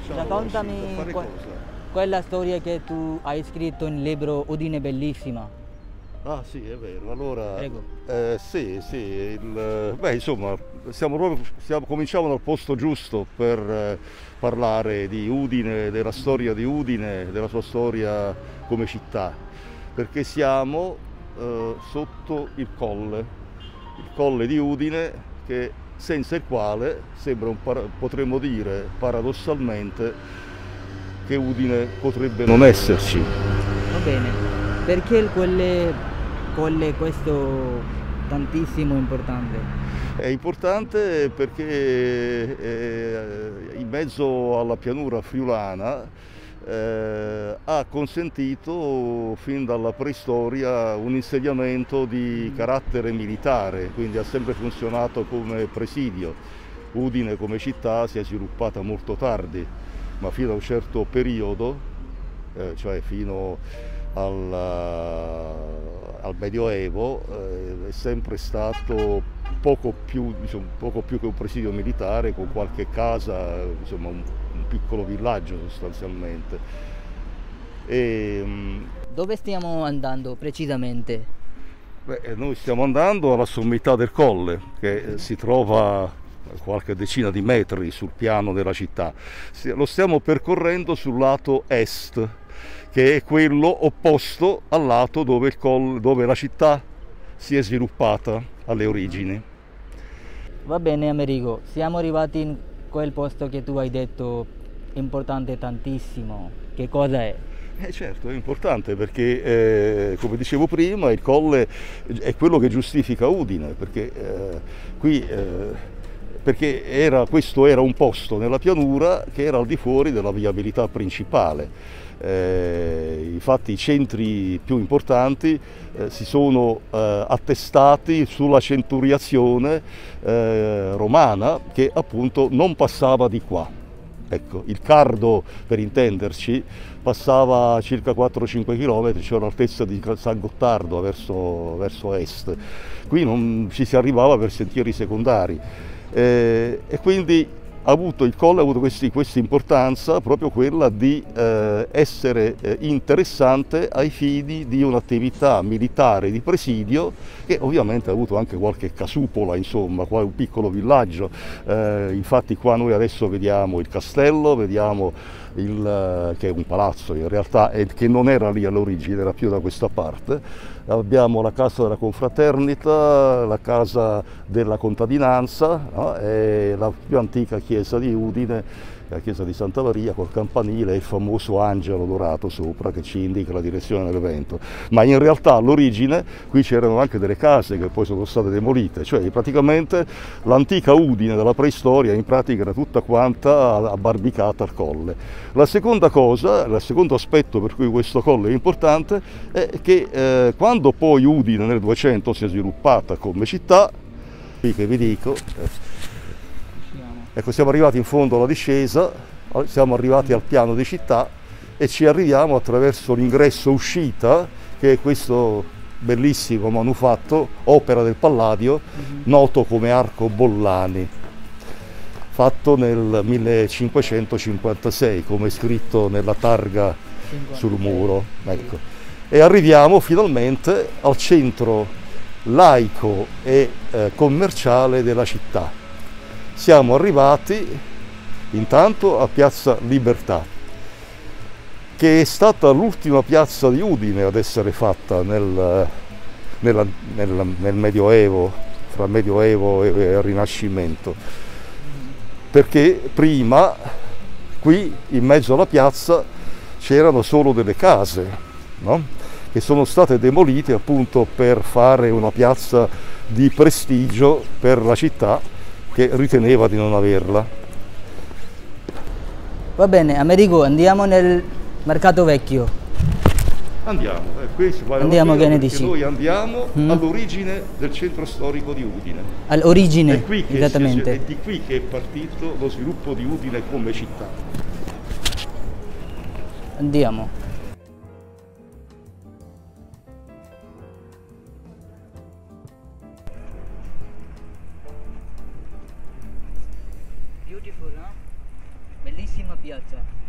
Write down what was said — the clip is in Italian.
Ciao, raccontami sì, da fare cosa? quella storia che tu hai scritto in libro Udine Bellissima. Ah sì, è vero. Allora, Prego. sì, sì, beh, insomma, cominciamo dal posto giusto per parlare di Udine, della storia di Udine, della sua storia come città, perché siamo sotto il colle di Udine, senza il quale potremmo dire paradossalmente che Udine potrebbe non esserci. Va bene. Perché il colle questo tantissimo importante? È importante perché in mezzo alla pianura friulana ha consentito fin dalla preistoria un insediamento di Mhm. carattere militare, quindi ha sempre funzionato come presidio. Udine come città si è sviluppata molto tardi, ma fino a un certo periodo, cioè fino al Medioevo, è sempre stato poco più che un presidio militare con qualche casa, insomma un piccolo villaggio sostanzialmente. E, Dove stiamo andando precisamente? noi stiamo andando alla sommità del colle, che si trova a qualche decina di metri sul piano della città. Lo stiamo percorrendo sul lato est, che è quello opposto al lato dove la città si è sviluppata alle origini. Va bene, Amerigo, siamo arrivati in quel posto che tu hai detto importante tantissimo. Che cosa è? Certo, è importante perché, come dicevo prima, il colle è quello che giustifica Udine, perché qui perché questo era un posto nella pianura che era al di fuori della viabilità principale. Infatti i centri più importanti si sono attestati sulla centuriazione romana che appunto non passava di qua. Ecco, il Cardo, per intenderci, passava a circa 4-5 km, cioè all'altezza di San Gottardo verso est. Qui non ci si arrivava per sentieri secondari e quindi il colle ha avuto questa importanza, proprio quella di essere interessante ai fini di un'attività militare di presidio, che ovviamente ha avuto anche qualche casupola, insomma, qua è un piccolo villaggio. Infatti qua noi adesso vediamo il castello, vediamo che è un palazzo in realtà, e che non era lì all'origine, era più da questa parte. Abbiamo la casa della confraternita, la casa della contadinanza, no? E la più antica chiesa di Udine, la chiesa di Santa Maria col campanile e il famoso angelo dorato sopra che ci indica la direzione dell'evento. Ma in realtà all'origine qui c'erano anche delle case che poi sono state demolite, cioè praticamente l'antica Udine della preistoria in pratica era tutta quanta abbarbicata al colle. La seconda cosa, il secondo aspetto per cui questo colle è importante è che quando poi Udine nel 200 si è sviluppata come città, qui che vi dico, ecco, siamo arrivati in fondo alla discesa, siamo arrivati al piano di città e ci arriviamo attraverso l'ingresso-uscita, che è questo bellissimo manufatto, opera del Palladio, noto come Arco Bollani, fatto nel 1556, come è scritto nella targa sul muro. Ecco. E arriviamo finalmente al centro laico e commerciale della città. Siamo arrivati intanto a Piazza Libertà, che è stata l'ultima piazza di Udine ad essere fatta nel Medioevo, fra Medioevo e Rinascimento, perché prima qui in mezzo alla piazza c'erano solo delle case, no? Che sono state demolite appunto per fare una piazza di prestigio per la città che riteneva di non averla. Va bene, Amerigo, andiamo nel mercato vecchio. Andiamo, questo vale Andiamo, la pena che ne perché dici? noi andiamo all'origine del centro storico di Udine. All'origine, È esattamente. è di qui che è partito lo sviluppo di Udine come città. Andiamo. Beautiful, no? Bellissima piazza.